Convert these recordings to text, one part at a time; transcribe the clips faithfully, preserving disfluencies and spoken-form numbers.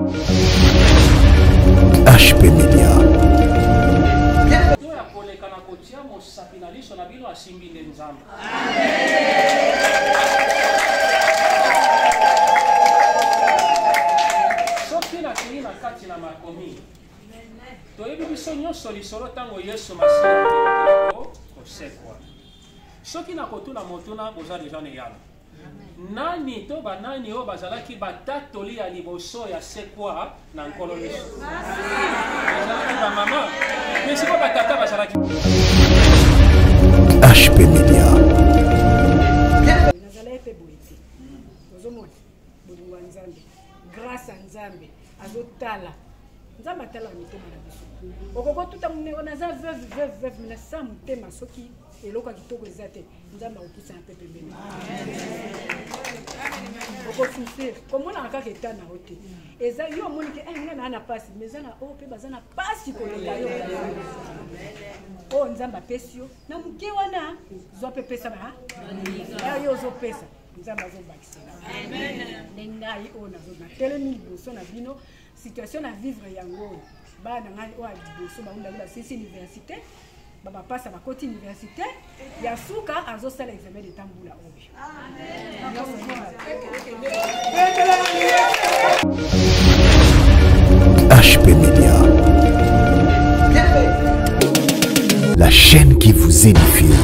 H P Media. Soki na kotuna motuna boza deja ne yala. Nani to ba nani o bazalaki batatoli ya liboso ya sekwa na nkolo leso. Bazalaki ba mama. Mais c'est pas batata bazalaki. H P Media. Nazala epe boiti. Ozomona. Bolingo nzambe. Grâce à nzambe azotala. Nzambe atala mitema na biso. Okoko tuta muneko naza veuve veuve veuve na sa mutema soki eloko kitoko ezate nzambe okusa pe pembeni. Oko souffrir comme on a encore état na hote. Eza yo moni ke eh ngana na passe mais ana o pe bazana passe ko leka yo. O nzambe pesio na muke wana zo pe pesa ba. Ya yo zo pesa. Nzambe zo bakisela. Amen. Nengai ona zo na telemi boso na bino situation à vivre yango. Ba na ngai o a boso ba unda ba sisi université. Baba passe à ma côté université, il y a souka à zosa l'examen de tamboula obi. H P Media. La chaîne qui vous édifie.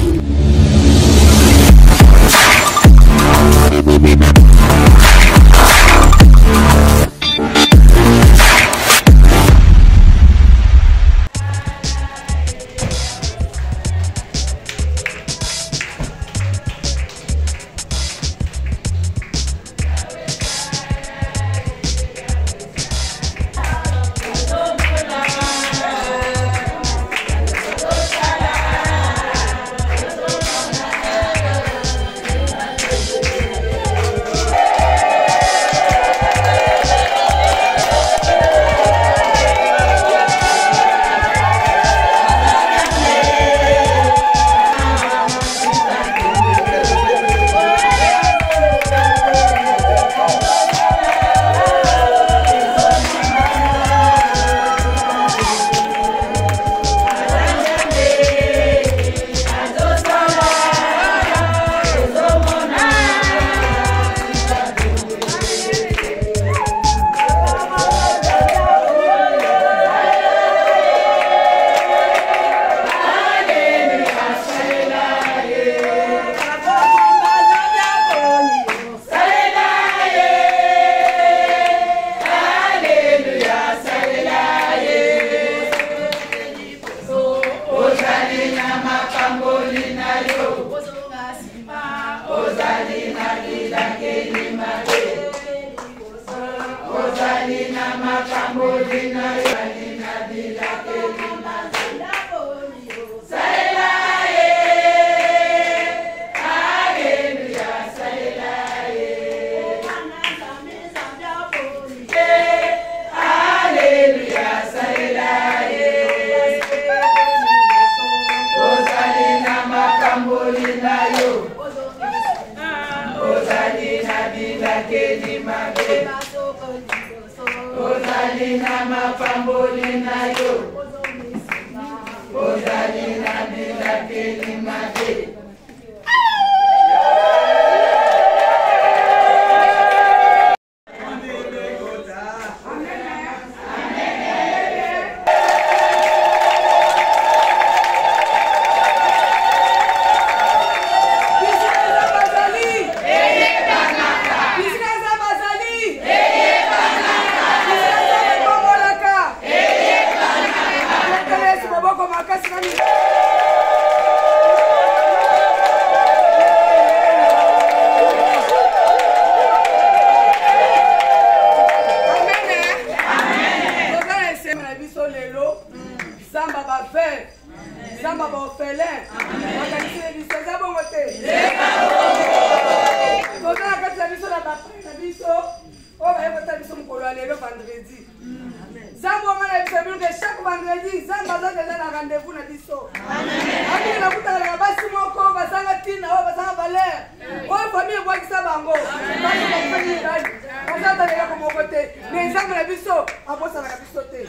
ozata lela ko moko te mais nzambe na biso abosana na biso te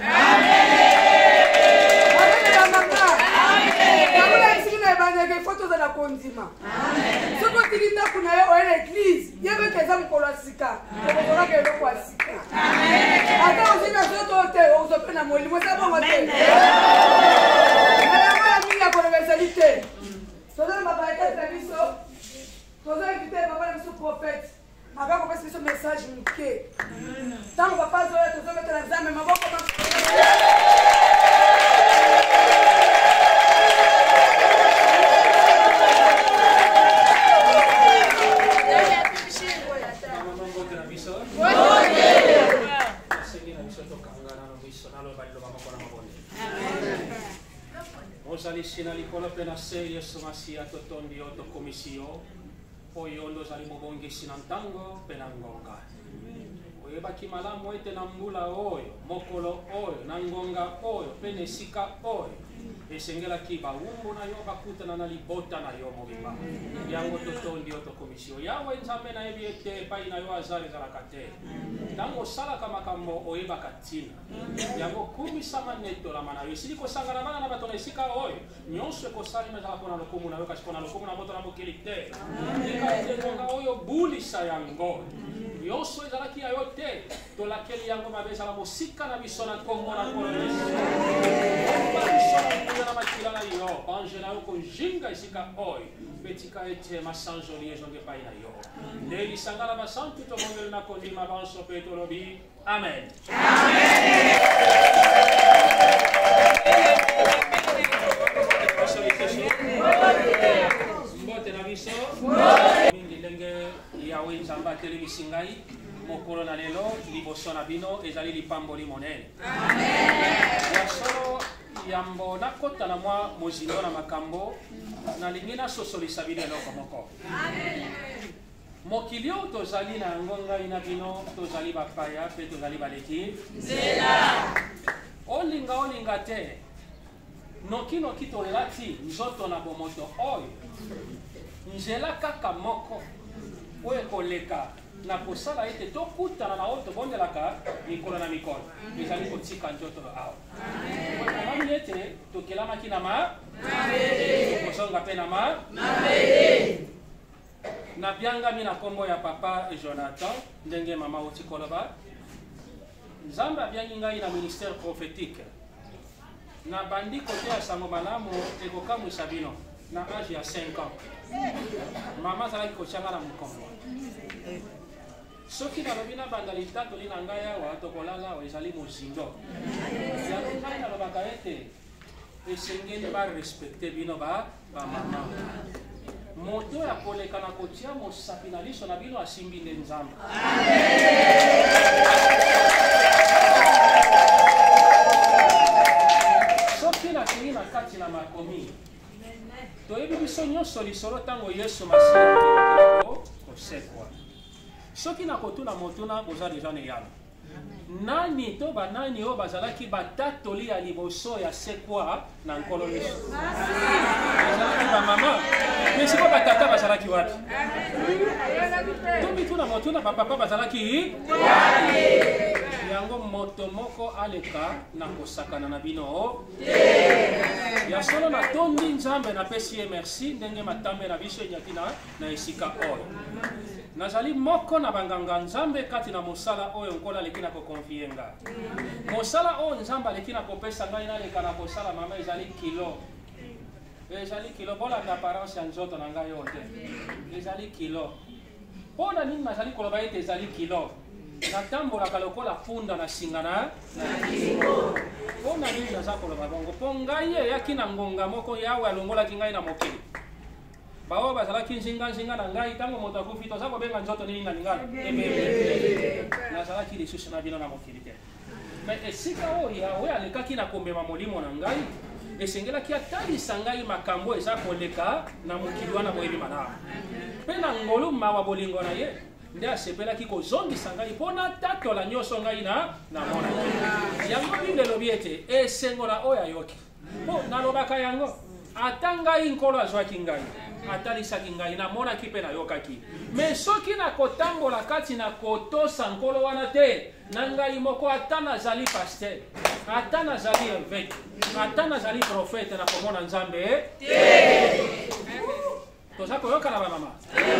amen la mama amen yakola isiki na ebandeke fo tozala kondima soki otiki ndako na ye oye na eglise yebe ke eza mokolo ya sika okozolaka eloko ya sika ata ozika soto te okozope na molimo eza bongo te nayango ya mingi ya koloba ezali te tozali babaekete na biso tozali invite papa na biso prophète aka kopesa biso message moke ntango papa azoya tozometela nzambe maboko ozali sina likolo mpe na se yesu masiya totondi yo tokomisi yo oyo ndo ozali mobongisi na ntango mpe na ngonga oyebaki malamu ete na mbula oyo mokolo oyo na ngonga oyo mpe na esika oyo esengelaki bawumbu na yo bakutana na libota na yo mobimba yango totondi yo tokomisi yo yawe nzambe nayebi ete epai na yo azali ezalaka te ntango osalaka makambo oyebaka ntina yango kumisama netolama na yo esili kosangana bana na bato na esika oyo nyonso ekosalima ezala mpona lokumu na yo kasi mpona lokumu na moto na mokili te eka ete ngonga oyo bulisa yango nyonso ezalaki ya yo te tolakeli yango mabe ezala mosika na biso na nkombo na nkolo yesu na makila na yo bange na yo konjinga esika oyo mpe tika ete masanzoli ezonge epai na yo nde lisanga na basantu tomongeli na kondima banso mpe tolobi amen mbote na biso mingi ndenge yawe nzambe atelemisi ngai mokolo na lelo liboso na bino ezali lipamboli monene ya solo yambo nakota na mwa mozindo na makambo nalingi nasosolisa bino eloko moko mokili oyo tozali na yango ngai na bino tozali bapaya mpe tozali baleki nzela olinga olinga te nokinoki tolati nzoto na bomoto oyo nzela kaka moko oyo ekoleka na kosala ete tokutana na oyo tobondelaka mikolo na mikolo ezali kotika nzoto awa omami ete tokelamaki na ma tokosonga mpe na ma nabyangami na nkombo ya papa Jonathan ndenge mama oti koloba nzambe abyangi ngai na ministère prophétique na bandi kote ya sango malamu ekokamwisa bino na age ya cinq ans mama azalaki kotianga na mokongo soki nalobi na banda litatoli na ngai awa tokolala awa ezali mozindo yango ngai nalobaka ete esengeli barespecte bino bamama moto ya koleka na kotia mosapi na liso na bino asimbi nde nzambe soki nakingi na kati na makomi toyebi biso nyonso lisolo ntango yesu masiya kosekwa soki na kotuna motuna boza deja ne yano nani to banani oyo bazalaki batatoli ya liboso ya sekwa na nkolo yesu bazalaki bamama me siko batata bazalaki wapi to bituna motuna bapapa bazalaki yango moto moko aleka na kosakana na bino ya solo natondi nzambe napesi ye merci ndenge matambe na biso enyaki na esika oyo nazali moko na banganga nzambe kati na mosala oyo nkolo aleki na kokonfie nga mosala oyo nzambe aleki na kopesa ngai naleka na kosala mama ezali kilo ezali kilo bolanda apparence ya nzoto na ngai oyo te ezali kilo mpona nini nazali koloba ete ezali kilo natambolaka lokola punda na singa na mpona nini naza koloba bongo mpo ngai eyaki na ngonga moko yawe alongolaki ngai na mokili baoyo bazalaki nzinga-nzinga na ngai ntango moto akufi toza kobenga nzoto nini na lingala nazalaki lisusu na bino na mokili te me esika oyo yawe alekaki na komema molimo na ngai esengelaki atalisa ngai makambo eza koleka na mokili wana boyebi malamu mpe na ngolu mawa bolingo na ye nde asepelaki kozongisa ngai mpo natatola nyonso ngai na mona yango bible elobi ete esengo na oyo ayoki mpo nalobaka yango ata ngai nkolo azwaki ngai atalisaki ngai namonaki mpe nayokaki me soki nakotambola kati na kotosa nkolo wana te na ngai moko ata nazali paster ata nazali évêque ata nazali prophète nakomona nzambe te toza koyokana bamama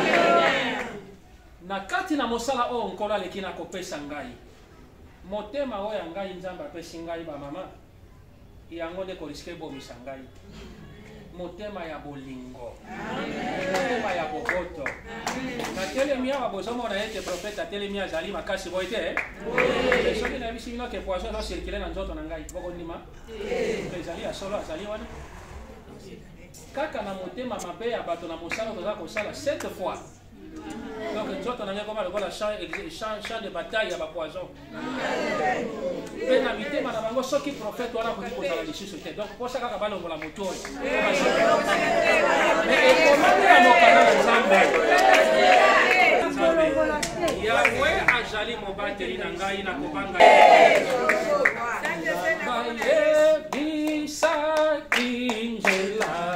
na kati na mosala oyo nkolo aleki na kopesa ngai motema oyo ya ngai nzambe apesi ngai bamama yango nde koriske ebomisa ngai motema ya bolingo motema ya boboto natelemi awa bozomona ete prophète atelemi azali makasi boye te soki nayebisi bino ke poison ezosirkile na nzoto na ngai bokondima ezali ya solo azali wana kaka na motema mabe ya bato na mosala toza kosala sept fois donc nzoto na ngai koma lokola champ de bataille ya bapoison mpe na mitema na bango soki prophète wana akoki kozala lisusu te donc posa kaka balongola motu oyo ekomami ya mokanda na nzambe yawe azali mobateli na ngai na kobanga bayebisaki nzela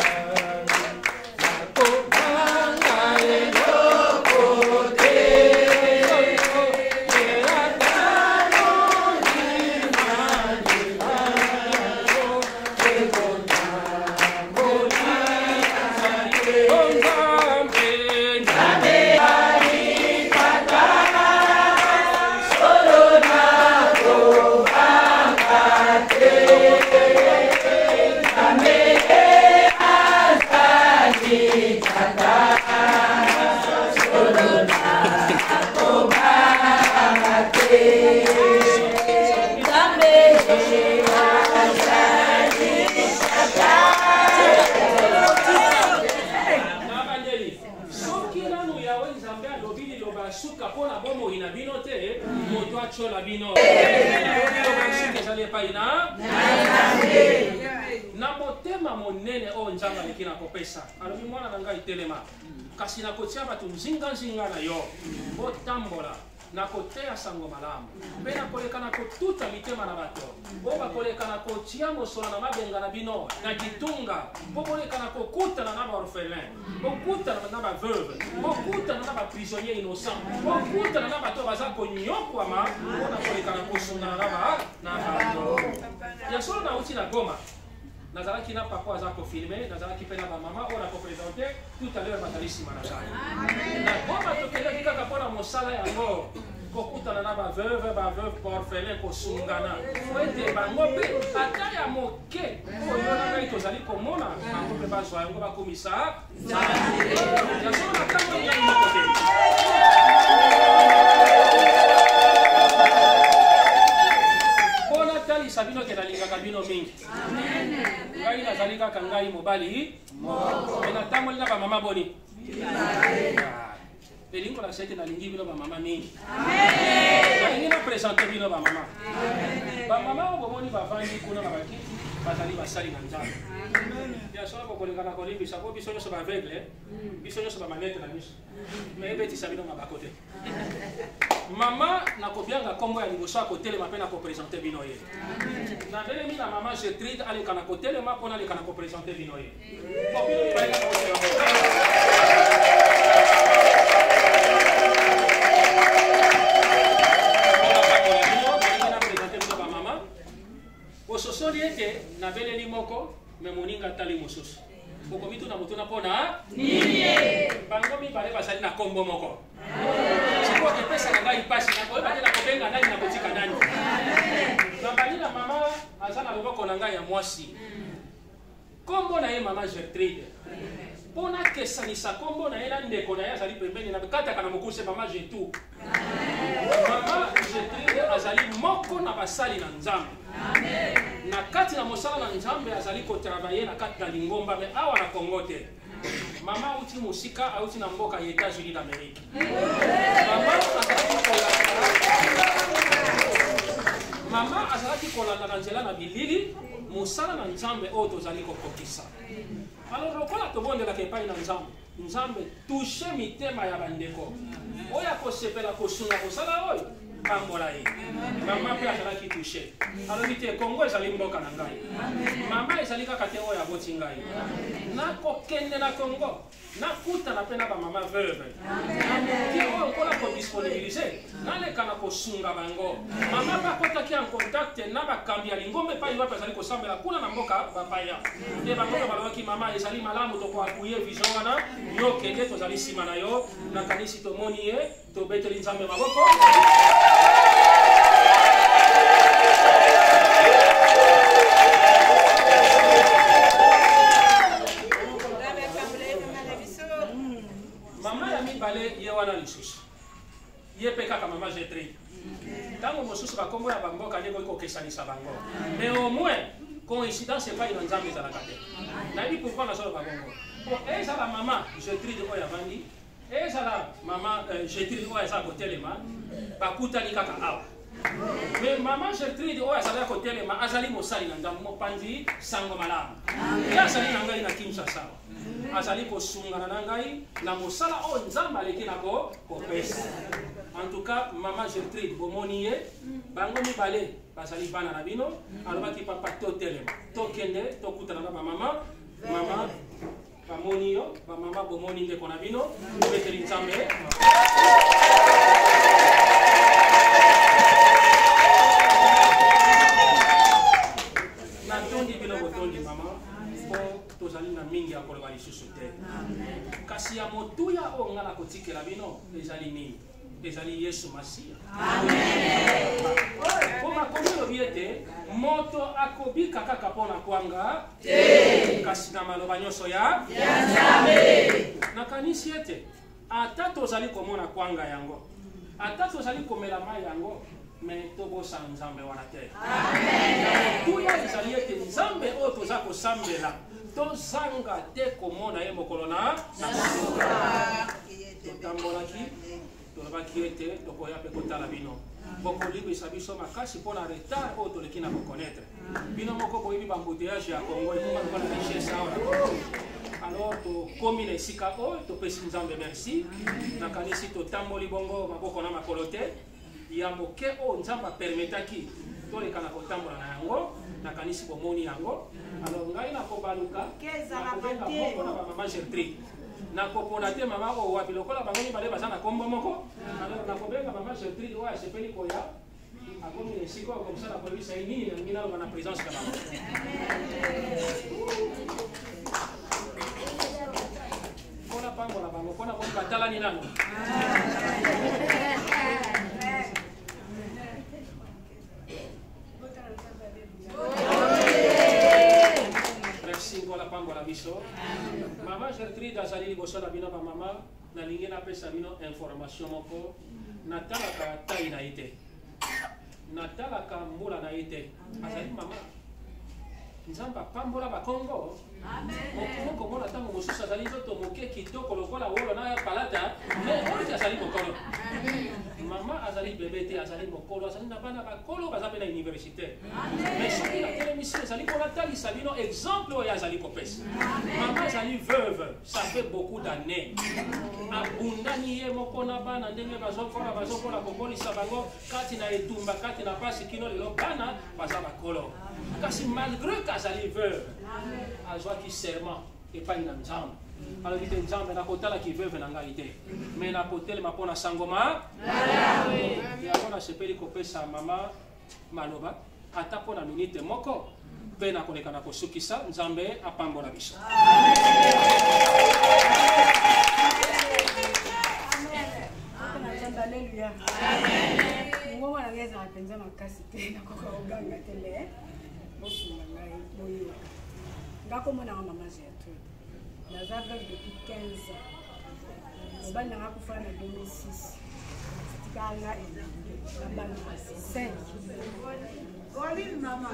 na motema monene oyo nzambe aleki na kopesa alobi mwana na ngai telema kasi nakotia bato nzinga-nzinga na yo botambola nakoteya sango malamu mpe nakoleka na kotuta mitema na bato oyo bakoleka na kotia mosolo na mabenga na bino na kitunga mpo boleka na kokutana na baorphelin bokutana na baveuve bokutana na baprisonnier innocent bokutana na bato baza konyokwama mpo nakoleka na kosungana na bato ya solo nauti na Goma nazalaki na papa aza kofilme nazalaki mpe na bamama oyo nakopresente tout à l'heure bazali nsima na ngai na Goma tokendaki kaka mpo na mosala yango kokutana na baveuve baveuve baorphelin kosungana po ete bango mpe ata ya moke oyo na ngai tozali komona bango mpe bazwa yango bakomisa ya solo na ntango ngai moko te mpona talisa bino ke nalingaka bino mingi ngai nazali kaka ngai mobali me natamboli na bamama boni elingo na sete nalingi bino bamama mingi nalingi na presente bino bamama bamama oyo bomoni bavandi kuna na bakiti bazali basali na nzambe ya solo bokoleka na kolimbisa po biso nyonso baaveugle biso nyonso bamanete na biso me ebetisa bino mabako te mama nakobianga nkombo ya liboso akotelema mpe nakopresente bino ye nabelemi na mama Gertrude aleka na kotelema mpo naleka na kopresente bino ye bino mibaleka na kotelema ososoli ete nabeleli moko me moninga atali mosusu okomituna motuna mpona nini bango mibale bazali na nkombo moko sikoyo epesaka ngai mpasi nakoyeba te nakobenga nani nakotika nani nabali na mama aza na loboko na ngai ya mwasi nkombo na ye mama Gertrude mpo nakesanisa nkombo na ye na ndeko na ye azali pembeni nakataka na mokuse mama Jetu mama Gertrude azali moko na basali na nzambe na kati na mosala na nzambe azali kotravaye na kati na lingomba me awa na Kongo te mama auti mosika auti na mboka ya États-Unis d'Amérique mama azalaki mama azalaki kolanda na nzela na bilili mosala na nzambe oyo tozali kokokisa alors lokola tobondelaka epai na nzambe nzambe touche mitema ya bandeko oyo akosepela kosunga kosala oyo pambola ye mama mpe azalaki touche alobi te Kongo ezali mboka na ngai mama ezali kaka te oyo aboti ngai nakokende na Kongo nakuta napenda ba mama veuve ki oyo mpona kodisponibilize naleka na kosunga bango mama bakotaki en contact na bakambi ya lingombe epai wapi azali kosambela kuna na mboka bapaya nde bango balobaki mama ezali malamu tokoapuye vision wana yo kende tozali nsima na yo nakanisi tomoni ye tobeteli nzambe maboko. Mama ya mibale ye wana lisusu ye pe kaka mama Gertrude ntango mosusu bakombo ya bamboka ndenge okokesanisa bango mais au moins coïncidence epai na nzambe ezalaka te nayebi pourquoi nazoloba bongo po ezala mama Gertrude oyo avandi ezala mama Gertrude oyo azala kotelema bakutani kaka awa mais mama Gertrude oyo azalaki kotelema azali mosali na nzambe mopanzi sango malamu ye azali na ngai na Kinshasa azali kosungana na ngai na mosala oyo nzambe aleki na kopesa. En tout cas mama Gertrude bomoni ye bango mibale bazali bana na bino alobaki papa totelema tokende tokutana na bamama mama bamoni yo bamama bomoni ndeko na bino tobeteli nzambe. Natondi bino botondi mama po tozali na mingi ya koloba lisusu te kasi ya motuya oyo nga na kotikela bino ezali nini ezali Yesu Masiya. Po makomi elobi ete moto akobika kaka mpona kwanga kasi na maloba nyonso ya Nzambe. Nakanisi ete ata tozali komona kwanga yango ata tozali komela mai yango me tobosa Nzambe wana te. Motuya ezali ete Nzambe oyo toza kosambela tozanga te komona ye mokolo na totambolaki tolobaki ete tokoya mpe kotala bino bokolibisa biso makasi mpona retard oyo toleki na kokonetre bino moko boyebi bambuteyage ya Kongo ekoma lokola richesse awa na Kongo. Alors tokomi na esika oyo topesi Nzambe merci nakanisi totamboli bongo maboko na makolo te ya moke oyo Nzambe apermetaki toleka na kotambola na yango nakanisi bomoni yango. Alors ngai nakobaluka nakobenga moko na bamama Gertrude nakopona te mama oyo wapi lokola bango mibale baza na kombo moko. Alors nakobenga mama Gertrude oyo asepeli koya akomi na esika oyo komosala kolebisa ye nini nalingi naloba na présence na bango. Mpona pambola bango mpona boni batalani nano. Ngola pambola biso mama Gertrude azali liboso na bino bamama nalingi napesa bino information moko natalaka tai na ye te natalaka mbula na ye te azali mama Nzambe apambola bakongo mokomona ntango mosusu azali nzoto moke kitoko lokola wolo na palata mais oyo azali mokolo mama azali bebe te azali mokolo azali na bana bakolo baza mpe na université mais soki natelemisi ezali konatalisa bino exemple oyo azali kopesa mama azali veuve ça fait beaucoup d'années abundani ye moko na bana ndenge bazokola bazokola kokolisa bango kati na etumba kati na pasi kino lelo bana baza bakolo kasi malgré qu'azali veuve azwaki serment epai na Nzambe alobi te Nzambe nakotalaki veuve na ngai te me nakotelema mpona sangoma yango nasepeli kopesa mama maloba ata mpona minute moko mpe nakoleka na kosukisa Nzambe apambola biso. Haleluya. Mungu anaweza mapenzi makasi tena kwa uganga tele. Bosunga ngai boyo. Ngako mwana wa mama Gertrude. Nazaga depuis quinze ans. Mbana ngakufa na deux mille six. Tikanga elenge. Mbana cinq. Wali mama.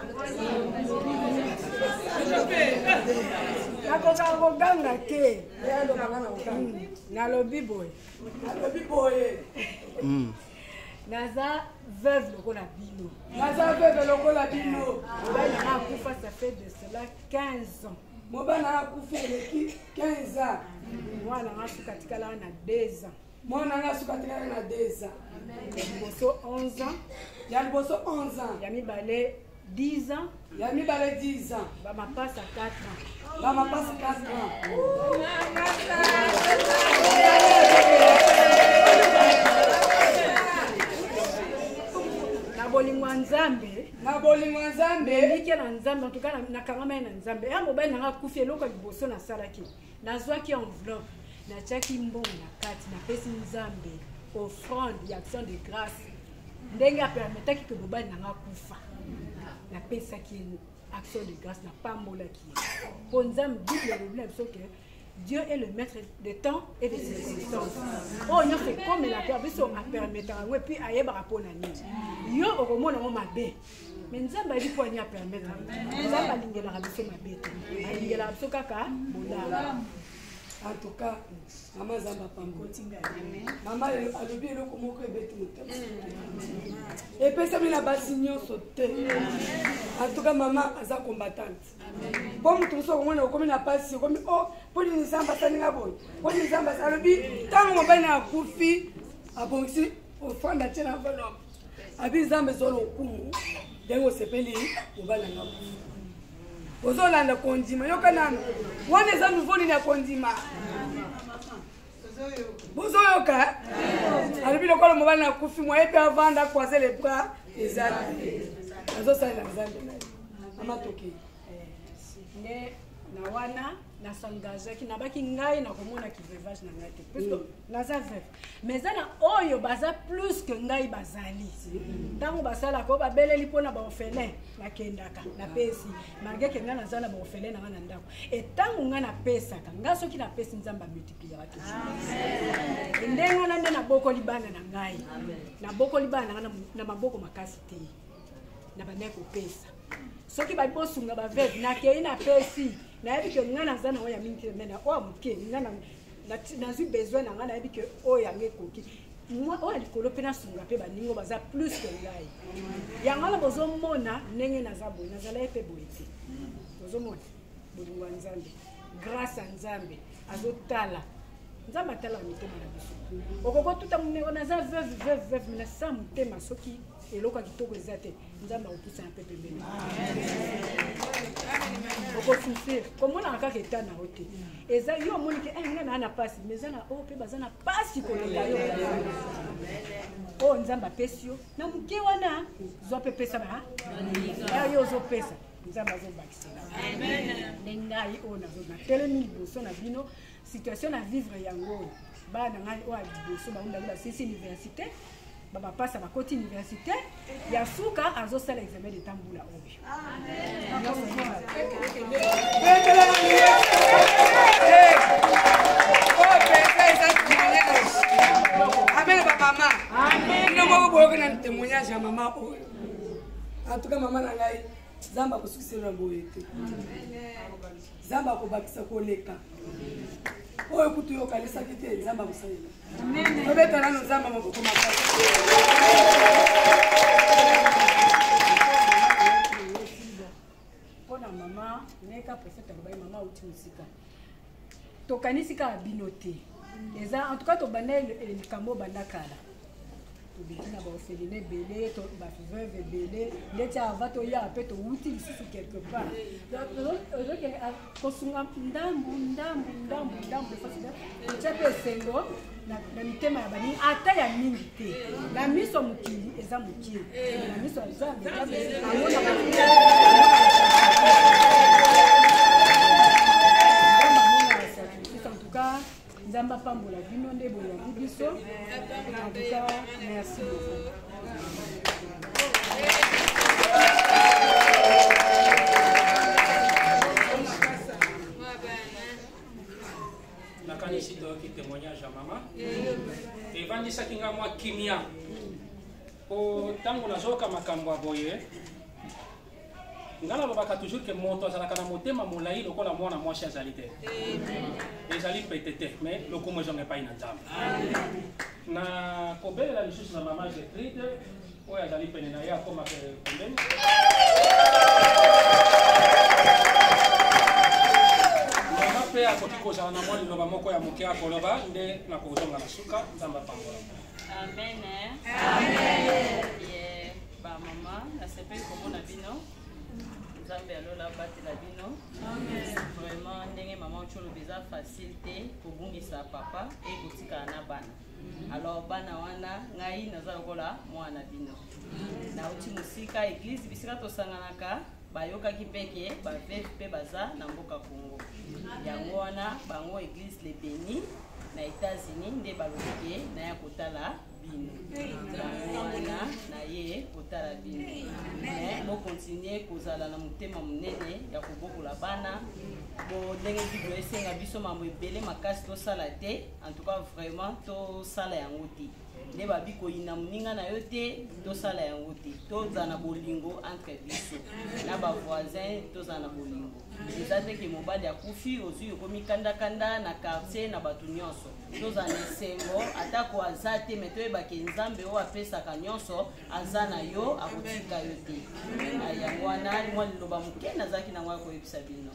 Ngako ngako ganga te. Yalo bana ukanga. Nalobi boy. Nalobi boy. Mm. Naza veuve lokola bino. Naza veuve lokola bino. Mbana ngakufa ça fait de cela quinze ans. Mobana ngakufa leki quinze ans. Mwana ngasuka tikala na deux ans. Mwana ngasuka tikala na deux ans. Boso onze ans. Ya boso onze ans. Ya mibale dix ans. Ya mibale dix ans. Bamapasa quatre ans. Bamapasa quatre ans. Na bolingo nzambe. Na bolingo nzambe. Ndike na nzambe en tout cas na kangama na nzambe. Ya mobali nanga kufi eloko liboso na salaki. Nazwaki enveloppe. Na chaki mbongo na kati na pesi nzambe. Offrande, action de grâce. Ndenge apermetaki que mobali nanga kufa. Na pesa qui action de grâce na pambola qui. Pour nzambe dit le problème c'est que Dieu est le maître des temps et des circonstances. Oh, non, c'est comme la paix, parce qu'on a permis de puis ailleurs par rapport à nous. Yo, au moment où on m'a bé. Mais nous avons dit qu'on a permis. Nous avons dit qu'on a permis de nous. Nous avons dit qu'on a permis. En tout cas, maman Zamba Pambo. Maman a le bien le comment que bête mouton. Et puis ça me l'a basignon sauté. En tout cas, maman a combattante. Bon, tout ça, on a comme une passe, comme oh, pour les Zamba Saninga boy. Pour les Zamba Salobi, tant qu'on va na koufi, à bon ici, au fond de la tienne enveloppe. Abi Zamba solo kou, d'un au sepeli, au bas la koufi. Ozolanda kondima yokanana wana za nouveau na kondima bozoyoka alibi lokolo mobali na kufi mwa epe avanda croiser les bras ezali azosala nzambe na amatoki ne na wana na s'engager ki nabaki ngai na komona ki veuvage na ngai te parce que naza veuve mais ana oyo baza plus que ngai bazali tango basala ko babeleli pona ba orphelin na kendaka na pesi malgré que nga naza na ba orphelin na na ndako et tango nga na pesa ka nga soki na pesi nzamba multipliera tout amen ndenga na ndena boko libana na ngai na boko libana na na maboko makasi te na baneko pesa soki ba bosunga ba veuve na ke ina pesi na yebi que ngana zana oya mingi mena o muke ngana na zu besoin na ngana yebi que o ya ngekoki moi o likolo pena sunga pe baningo baza plus que ngai ya ngala bozo mona ndenge na zabo na zala epe boiti bozo mona bolingo nzambe grâce à nzambe azotala nzambe atala mitema na biso okoko tuta muneko na za veuve veuve veuve na sa mutema soki eloko kitoko ezate nzambe akusa un peu pembeni oko souffrir comme on a kaka etana ote eza yo moni ke nga na na pasi mais ana o pe bazana pasi ko leka yo o nzambe apesio na muke wana zo pe pesa ba ya yo zo pesa nzambe zo bakisela amen ndengai o na zo na telemi boso na bino situation à vivre yango bana ngai o a boso ba unda ba sisi université baba pasa ba koti université ya suka azo sala examen de tambula obi amen amen papa mama amen no mo boyo na témoignage ya mama o en tout cas mama na ngai zamba ko succès boyete amen zamba ko bakisa ko leka oyo kutu yo kalisa kite zamba kusalela amen obeta nano zamba maboko makasi pona mama neka prophète babai mama uti musika tokanisi ka binote eza en tout cas to banel le kambo bandakala to bikina ba ofeline belé to ba veuve belé leta avato ya pe to uti lisusu quelque part donc donc kosunga ndambu ndambu ndambu ndambu fasida chape sengo na mitema ya bani ata ya mingi te na miso mukili eza mukili na miso eza amona en tout cas nzamba pambola bino nde boya biso en tout cas merci beaucoup nakanisi toyoki témoignage ya mama evandisaki nga mwa kimia po ntango nazoyoka makambo ya boye nga nalobaka toujours ke moto azalaka na motema molai lokola mwana mwasi azali te ezali pete te mais lokumu ezonga epai na nzambe na kobelela lisusu na mama Gertrude oyo azali pene na ye akoma pembeni mama mpe akoki kozala na mwa liloba moko ya moke akoloba nde nakozonga na suka nzambe apambola amen amen ba mama nasepeli komona bino Nzambe alola batela bino. Vraiment ndenge maman cholo beza facilité kobungisa papa et kotika na bana. Alors bana wana ngai naza lokola mwana bino. Na uti musika église bisika tosanganaka bayoka kipeke ba veve pe baza na mboka Congo. Yango wana bango église les bénis na États-Unis nde balobike na ya kotala bino. Wana na ye kotala bino. Mais bo continuer kozala na mutema munene ya kobokola bana. Bo ndenge bible esenga biso mambo ebele makasi to sala te. En tout cas vraiment to sala yango te. Ne babi koyina muninga na yo te to sala yango te. To zana bolingo entre biso. Na ba voisin to zana bolingo. Ezate ke mobali akufi ozu yokomi kanda kanda na quartier na batu nyonso. To zana sengo atako azate meto ebake nzambe o apesaka nyonso azana yo akutika yo te. Ayango wana mwa liloba muke nazaki na ngwa ko yebisa bino.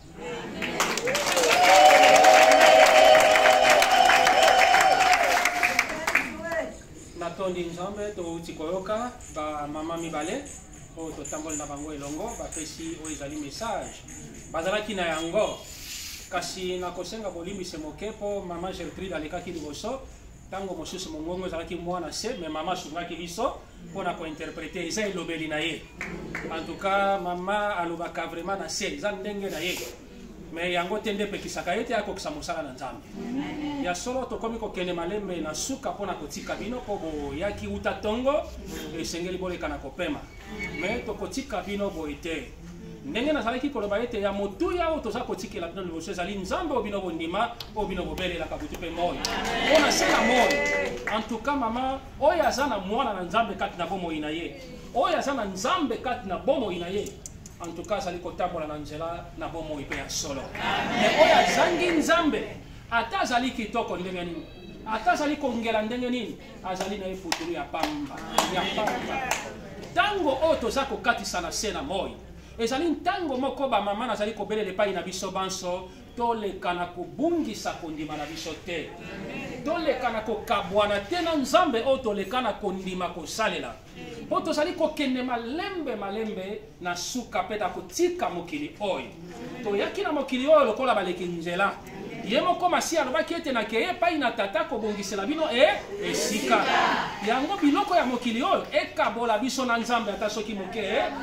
Natondi nzambe to utikoyoka ba mama mibale o to tambol na bango elongo ba pesi o ezali message bazalaki na yango kasi na kosenga bolimbise mokepo mama Gertrude alekaki liboso tango mosusu mongongo ezalaki mwana se mais mama sungaki biso mpona kointerprete eza elobeli na ye. En tout cas mama alobaka vraiment na se eza ndenge na ye mais yango te nde pekisaka ye te akokisa mosala na nzambe. Ya solo tokomi kokende malembe na suka mpona kotika bino mpo boyaki uta tongo esengeli boleka na kopema mais tokotika bino boye te. Ndenge nazalaki koloba ete ya motuya oyo toza kotikela bino liboso ezali nzambe oyo bino bondima oyo bino bobelelaka butu mpe moi mpona se na moi. En tout cas mama oyo aza na mwana na nzambe kati na bomoi na ye oyo aza na nzambe kati na bomoi na ye en tout cas azali kotambola na nzela na bomoi mpe ya solo. Mais oyo azangi nzambe ata azali kitoko ndenge nini ata azali kongela ndenge nini azali na ye putulu ya pamba ya pamba. Tango oyo toza kokatisa na se na moi ezali ntango moko ba mama nazali kobelela epai na biso banso toleka na kobungisa kondima na biso te toleka na kokabwana te na nzambe oyo toleka na kondima kosalela po tozali kokende malembe malembe na suka mpe na kotika mokili oyo toyaki na mokili oyo lokola baleki nzela ye moko masi alobaki ete nakeye epai na tata kobongisela bino e esika yango biloko ya mokili oyo ekabola biso na nzambe ata soki moke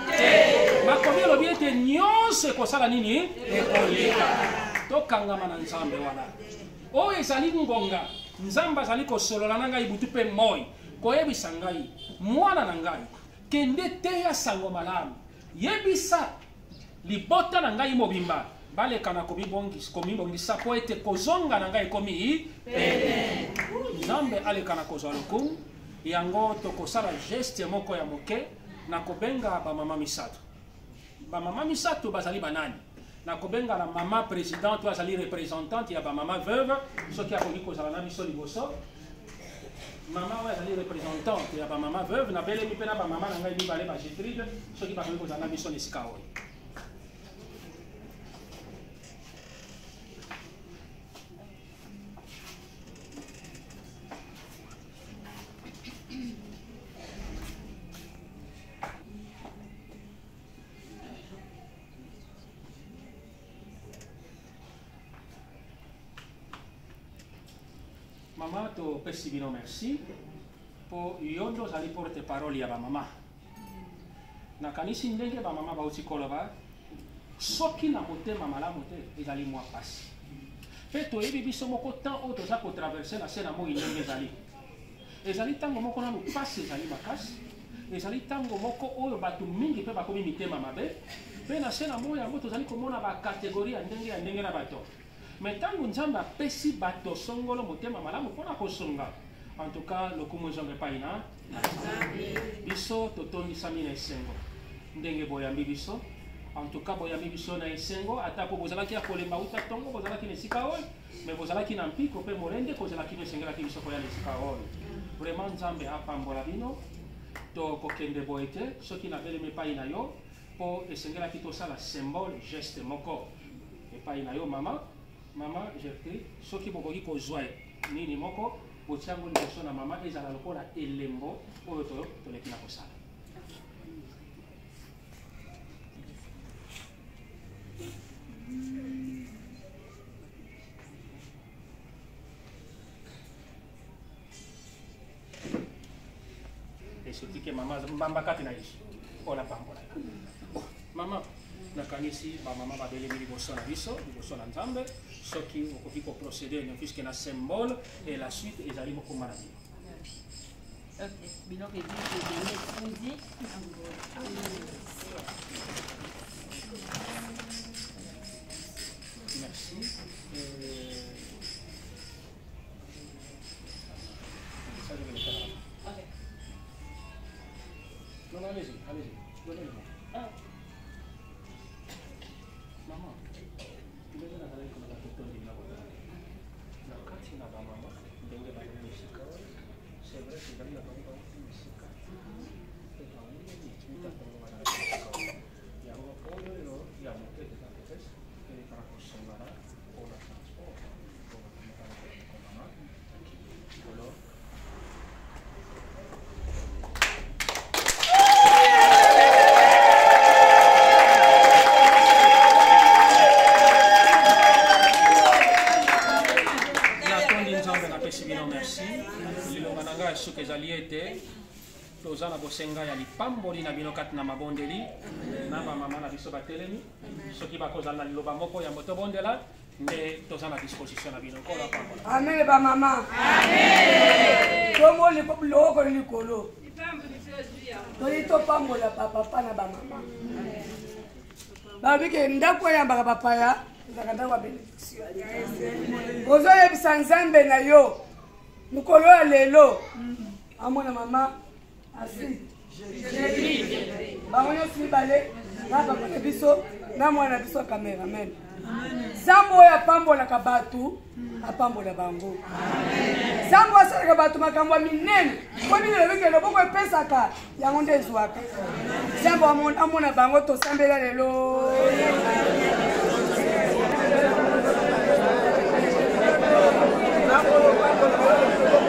te makomi elobi ete nyonso ekosala nini ekoleka tokangama na nzambe wana oyo ezali ngonga nzambe azali kosolola na ngai butu mpe moi koyebisa ngai mwana na ngai kende te ya sango malamu yebisa libota na ngai mobimba baleka na komibongisa po ete kozonga na ngai ekomi pene. Nzambe aleka na kozwa lokumu yango tokosala geste moko ya moke na kobenga bamama misato. Bamama misato bazali banani na kobenga la mama présidente azali représentante ya bamama veuve soki akoki kozala na biso liboso mama oyo azali représentante ya bamama veuve nabelemi mpe na bamama na ngai mibale ba Gertrude soki bakoki kozala na biso na esika oyo. Mama to pesi bino merci po yondo zali porte parole ya ba mama nakanisi ndenge ba mama bauti koloba soki na motema malamu te ezali mwa pasi pe toyebi biso moko temps oyo toza kotraverse na se na moi ndenge ezali ezali ntango moko nanu pasi ezali makasi ezali ntango moko oyo bato mingi mpe bakomi mitema mabe mpe na se na moi yango tozali komona bakategorie ya ndenge ya ndenge na bato mais tango nzambe apesi bato songolo motema malamu mpona kosunga en tout cas lokumu ezonga epai na biso totondisami na esengo ndenge boyambi biso en tout cas boyambi biso na esengo ata po bozalaki ya kolemba uta ntongo bozalaki na esika oyo mais bozalaki na mpiko mpe molende kozalaki no esengelaki biso koya na esika oyo vraiment nzambe apambola bino tokokende boye te soki nabelemi epai na yo mpo esengelaki tosala symbole geste moko epai na yo mama Mama Gertrude soki bokoki kozwa nini moko botiango liboso na mama ezala lokola elembo oyo toleki na kosala expliquer maman mbamba kati na ishi pona pambola maman nakanisi bamama babelemi liboso na biso liboso na nzambe soki okoki koprocéder ne puisque na symbole et la suite ezali bokoma na bino. Ok, biloko ebiki ebele efundi. Merci. Euh... Ça, je vais le faire là. Ok. Non, non, allez-y, allez-y. Donnez-le-moi. Ah. Maman, tu veux la valeur comme la photo de la voiture. La carte, il y a la maman. Donc, il y a la musique. C'est vrai, c'est vrai, il y a la musique. Et quand il y a une musique, il y a la musique. Il y a un peu de l'eau, il y a un peu de la tête. Et il y a un peu de la pour la transport. Pour la maman. Alors, merci. Lilonga nanga soki ezali ete toza na bosenga ya lipamboli na bino kati na mabondeli na bamama na biso batelemi soki bakozala na liloba moko ya motobondela nde toza na disposition na bino kola pambola. Amen bamama. Amen. Tomo loko likolo. Toli topambola papa na bamama. Babike ndako yambaka papaya ndakanda kwa benediction. Ozo yebisa nzambe na yo. Mukolo ya lelo. Amona mama asi. Bango nyonso mibale na papa na biso na mwana biso cameraman. Zambo ya pambolaka batu apambola bango. Zambo asalaka batu makambo minene po bino beke loboko epesaka yango nde ezwaka. Zambo amona bango tosambela lelo. Zambo